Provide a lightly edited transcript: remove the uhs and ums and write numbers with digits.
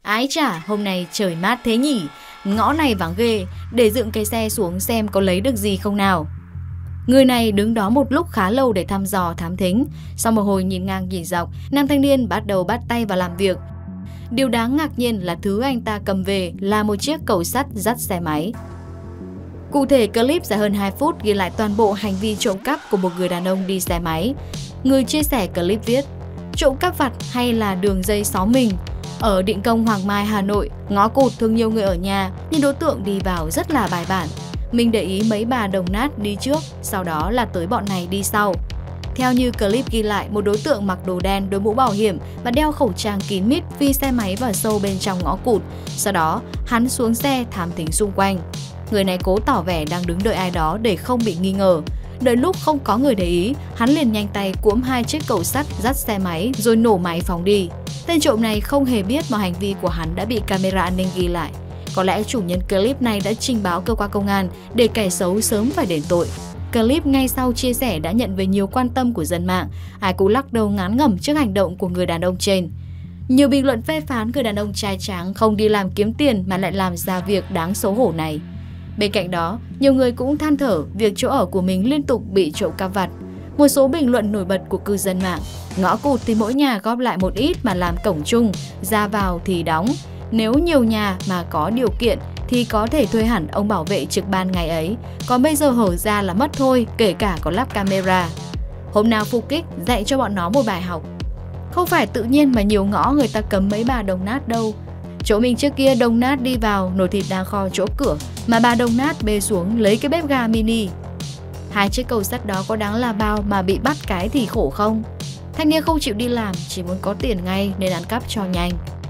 Ái chà, hôm nay trời mát thế nhỉ, ngõ này vắng ghê, để dựng cái xe xuống xem có lấy được gì không nào. Người này đứng đó một lúc khá lâu để thăm dò thám thính. Sau một hồi nhìn ngang nhìn dọc, nam thanh niên bắt đầu bắt tay vào làm việc. Điều đáng ngạc nhiên là thứ anh ta cầm về là một chiếc cầu sắt dắt xe máy. Cụ thể, clip dài hơn 2 phút ghi lại toàn bộ hành vi trộm cắp của một người đàn ông đi xe máy. Người chia sẻ clip viết: trộm cắp vặt hay là đường dây xóm mình. Ở Định Công Hoàng Mai, Hà Nội, ngõ cụt thường nhiều người ở nhà, nhưng đối tượng đi vào rất là bài bản. Mình để ý mấy bà đồng nát đi trước, sau đó là tới bọn này đi sau. Theo như clip ghi lại, một đối tượng mặc đồ đen, đội mũ bảo hiểm và đeo khẩu trang kín mít phi xe máy vào sâu bên trong ngõ cụt. Sau đó, hắn xuống xe thám thính xung quanh. Người này cố tỏ vẻ đang đứng đợi ai đó để không bị nghi ngờ. Đợi lúc không có người để ý, hắn liền nhanh tay cuỗm 2 chiếc cầu sắt dắt xe máy rồi nổ máy phóng đi. Tên trộm này không hề biết mà hành vi của hắn đã bị camera an ninh ghi lại. Có lẽ chủ nhân clip này đã trình báo cơ quan công an để kẻ xấu sớm phải đền tội. Clip ngay sau chia sẻ đã nhận về nhiều quan tâm của dân mạng. Ai cũng lắc đầu ngán ngẩm trước hành động của người đàn ông trên. Nhiều bình luận phê phán người đàn ông trai tráng không đi làm kiếm tiền mà lại làm ra việc đáng xấu hổ này. Bên cạnh đó, nhiều người cũng than thở việc chỗ ở của mình liên tục bị trộm cắp vặt. Một số bình luận nổi bật của cư dân mạng: ngõ cụt thì mỗi nhà góp lại một ít mà làm cổng chung, ra vào thì đóng. Nếu nhiều nhà mà có điều kiện thì có thể thuê hẳn ông bảo vệ trực ban ngày ấy. Còn bây giờ hở ra là mất thôi, kể cả có lắp camera. Hôm nào phục kích dạy cho bọn nó một bài học. Không phải tự nhiên mà nhiều ngõ người ta cấm mấy bà đồng nát đâu. Chỗ mình trước kia đồng nát đi vào, nồi thịt đang kho chỗ cửa, mà bà đồng nát bê xuống lấy cái bếp ga mini. 2 chiếc cầu sắt đó có đáng là bao mà bị bắt cái thì khổ không? Thanh niên không chịu đi làm, chỉ muốn có tiền ngay nên ăn cắp cho nhanh.